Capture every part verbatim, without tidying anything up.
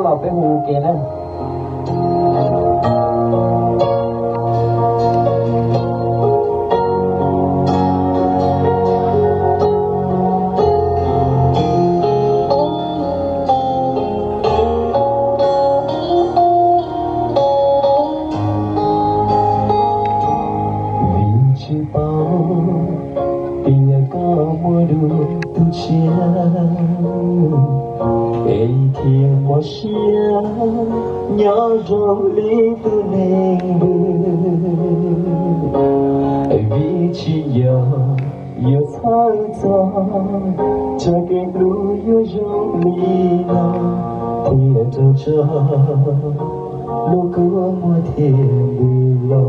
เราไปหูเกนะnhớ trong lý tư nên vì chỉ giờ giờ sáng gió cho cái lũ yêu trong lý nào thì em cho cho lúc cứ mua thêm vui lo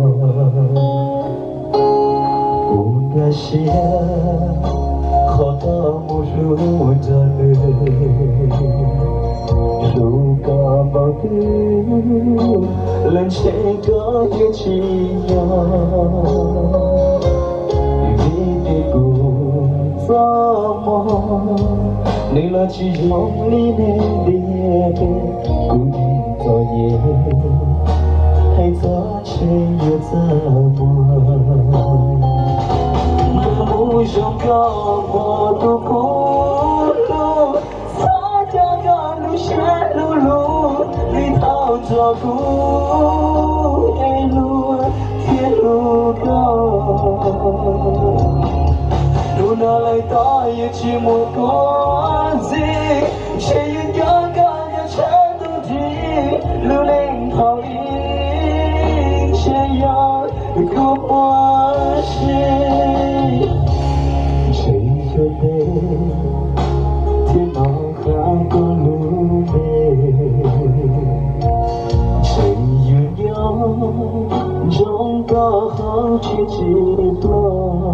buồn ga xia khó ta một lúc cho dù có bao thứ lần sẽ có những chi nhỏ vì để cùng gió mòn nên là chỉ giống lý nên đi cũng cho nhẹ hay gió trên nhớ ra buồn mùi trong có một tu cũ luôn gió cho con lưu sẽ lưu lưu đi thao cho cũ em luôn thiết lưu con luôn ở lại ta như chỉ một con gì chỉ những nhớ con nhớ chết tu đi lưu lên thao ý sẽ nhớ cứ qua sẽ chỉ cho đêm thiên nó khang có lưu chỉ yêu nhau trong có khó chỉ chỉ lo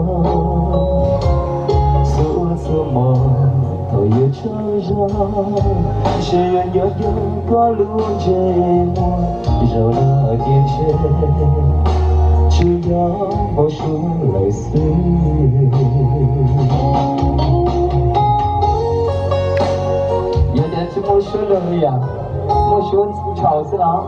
xưa xưa mơ thời yêu chơi ra chỉ nhớ nhớ có lưu chế mùa rồi là tiền chế chỉ nhớ bao xuống lời xưa有点是没说了呀，没说吵死了。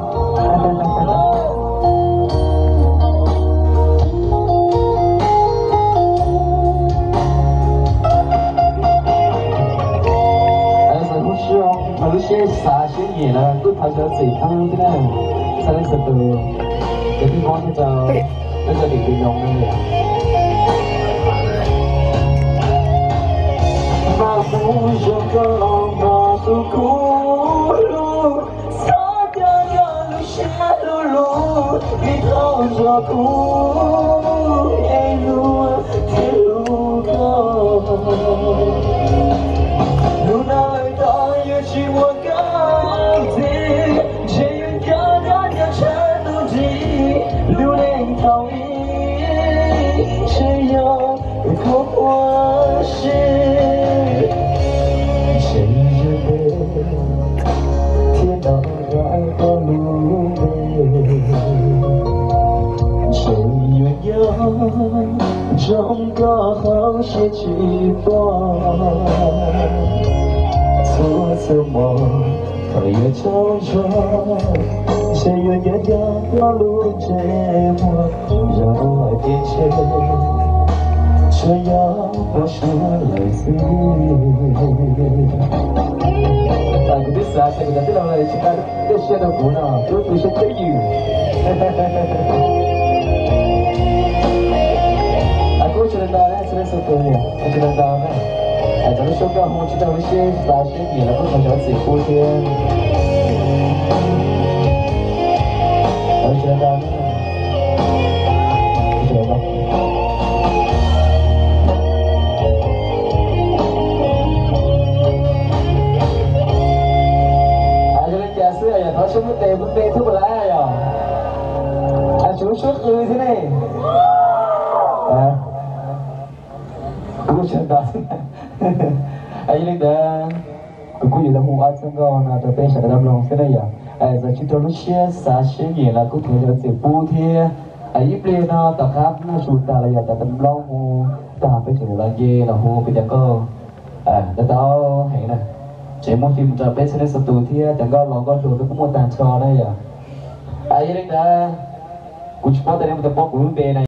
哎，是不是哦？有些啥些嘢啦，都睇咗自坑啲咧，使得食到，有啲講咧就喺個年紀用嘅嘢。那不是個。tu cũ xa nhà nhà lúc xa lu lu đi thao cho cũ em luôn thế lu con lúc nào ta yêu chỉ một cái gì chỉ những cái đó nhớ chết tu đi lưu lên thao ý chỉ nhớ không qua thiên đạo gái có lưu về chỉ yêu nhau trong có khó sẽ chỉ bỏ xóa sơ mơ thời yêu trao cho chỉ yêu nhớ nhớ có lưu trẻ mùa ra ngoài tiền chơi cho nhau bao số lời xưa Aku bisa, saya tidak tahu lah. Jika dia siapa guna, tu tu saya kayu. Aku sudah dah, sudah sudah ni, aku sudah dah ni. Jadi suka mau cerita macam bahasa ni, aku macam si putih. Aku sudah dah ni, sudah dah. Nó xuống cái tiền vấn đề thứ ba là à anh xuống suốt ư thế này à cũng chưa đó anh lên đó cũng có gì là mua ăn xong rồi là tôi sẽ làm lòng thế này à giờ chúng tôi lúc xưa sáng sớm gì là cũng thường là sẽ bu thế à ít lên nó tập hát nó sụt ta là giờ tập làm lòng mua ta phải chịu là gì là mua bây giờ có à để tao hẹn nè chạy một phim trở về trên satu thì chẳng có lòng có rồi cũng một tàn trò đây à ai đấy đã cũng có thể đem tập bóc của bên này